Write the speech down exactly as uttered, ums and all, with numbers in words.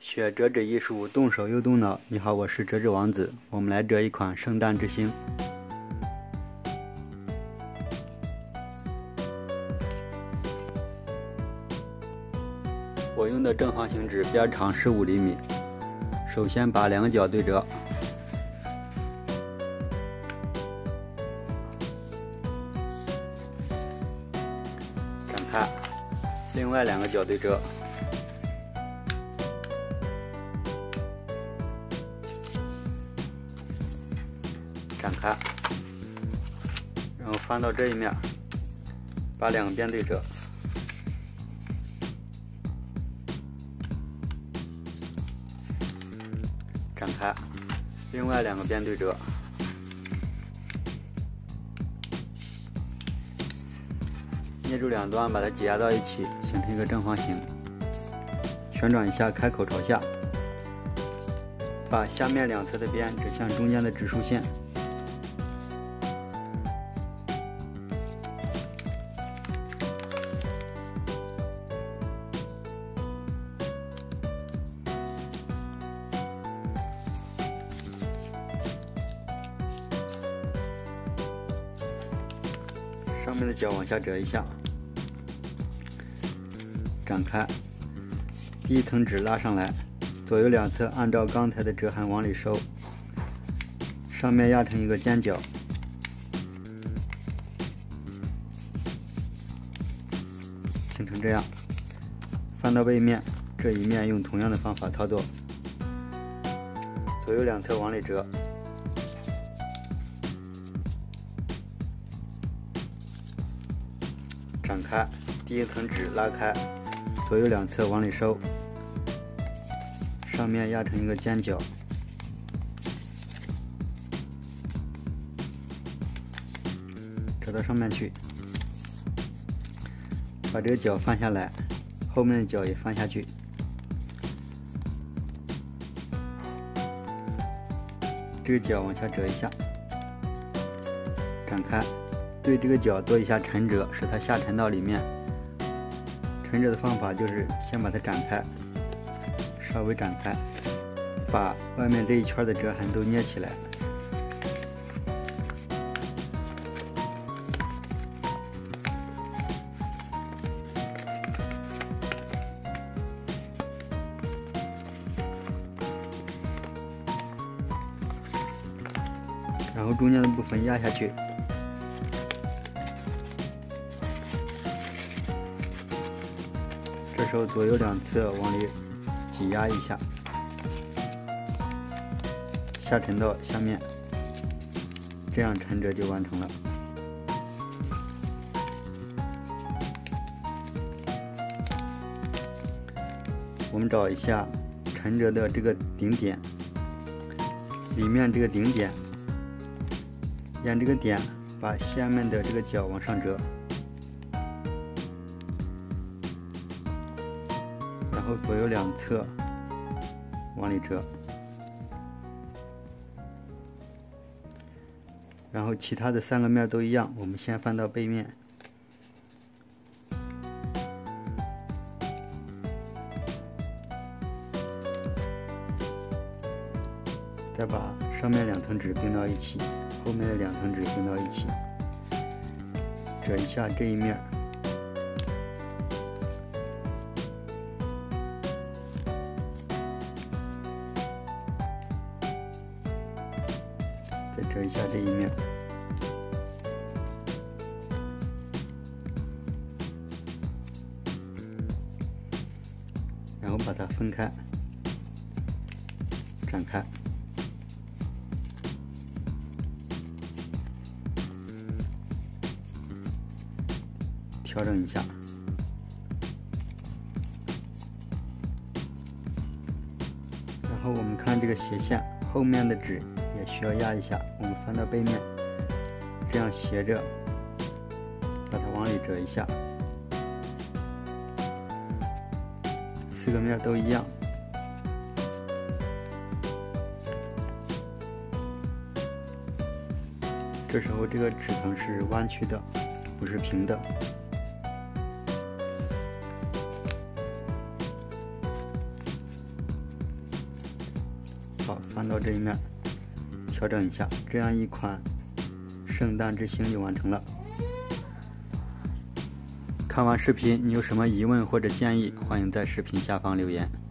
学折纸艺术，动手又动脑。你好，我是折纸王子，我们来折一款圣诞之星。我用的正方形纸边长十五厘米。首先把两个角对折，展开，另外两个角对折。展开，然后翻到这一面，把两边对折，展开，另外两个边对折，捏住两端，把它挤压到一起，形成一个正方形。旋转一下，开口朝下，把下面两侧的边指向中间的直竖线。上面的角往下折一下，展开，第一层纸拉上来，左右两侧按照刚才的折痕往里收，上面压成一个尖角，形成这样。翻到背面，这一面用同样的方法操作，左右两侧往里折。展开，第一层纸拉开，左右两侧往里收，上面压成一个尖角，折到上面去，把这个角翻下来，后面的角也翻下去，这个角往下折一下，展开。对这个角做一下沉折，使它下沉到里面。沉折的方法就是先把它展开，稍微展开，把外面这一圈的折痕都捏起来。然后中间的部分压下去。这时候左右两侧往里挤压一下，下沉到下面，这样沉折就完成了。我们找一下沉折的这个顶点，里面这个顶点，沿这个点把下面的这个角往上折。然后左右两侧往里折，然后其他的三个面都一样，我们先翻到背面，再把上面两层纸并到一起，后面的两层纸并到一起，折一下这一面。再折一下这一面，然后把它分开，展开，调整一下，然后我们看这个斜线，后面的纸也需要压一下，我们翻到背面，这样斜着把它往里折一下，四个面都一样。这时候这个纸层是弯曲的，不是平的。 好翻到这一面，调整一下，这样一款圣诞之星就完成了。看完视频，你有什么疑问或者建议，欢迎在视频下方留言。